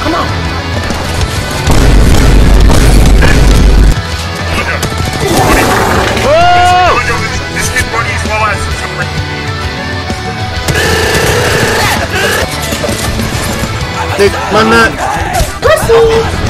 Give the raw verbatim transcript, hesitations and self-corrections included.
Come on. Oh! This kid body is well answered. Dik, mana? Kasih.